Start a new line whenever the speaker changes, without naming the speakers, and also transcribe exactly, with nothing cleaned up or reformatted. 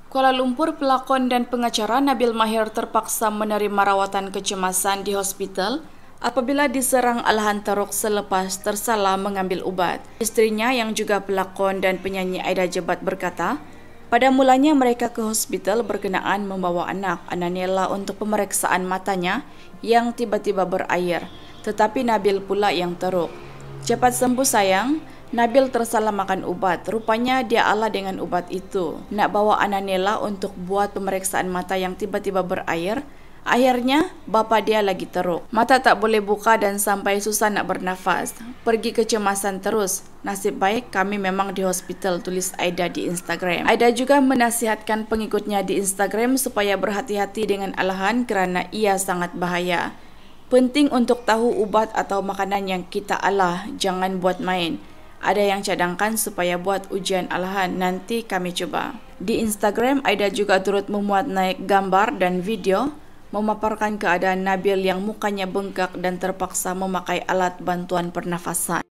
Kuala Lumpur, pelakon dan pengacara Nabil Mahir terpaksa menerima rawatan kecemasan di hospital apabila diserang alahan teruk selepas tersalah mengambil ubat. Isterinya yang juga pelakon dan penyanyi Aida Jebat berkata, pada mulanya mereka ke hospital berkenaan membawa anak Ananela untuk pemeriksaan matanya yang tiba-tiba berair, tetapi Nabil pula yang teruk. Cepat sembuh sayang. Nabil tersalah makan ubat. Rupanya dia ala dengan ubat itu. Nak bawa Ananela untuk buat pemeriksaan mata yang tiba-tiba berair. Akhirnya, bapa dia lagi teruk. Mata tak boleh buka dan sampai susah nak bernafas. Pergi kecemasan terus. Nasib baik kami memang di hospital, tulis Aida di Instagram. Aida juga menasihatkan pengikutnya di Instagram supaya berhati-hati dengan alahan kerana ia sangat bahaya. Penting untuk tahu ubat atau makanan yang kita alah, jangan buat main. Ada yang cadangkan supaya buat ujian alahan, nanti kami coba. Di Instagram, Aida juga turut memuat naik gambar dan video memaparkan keadaan Nabil yang mukanya bengkak dan terpaksa memakai alat bantuan pernafasan.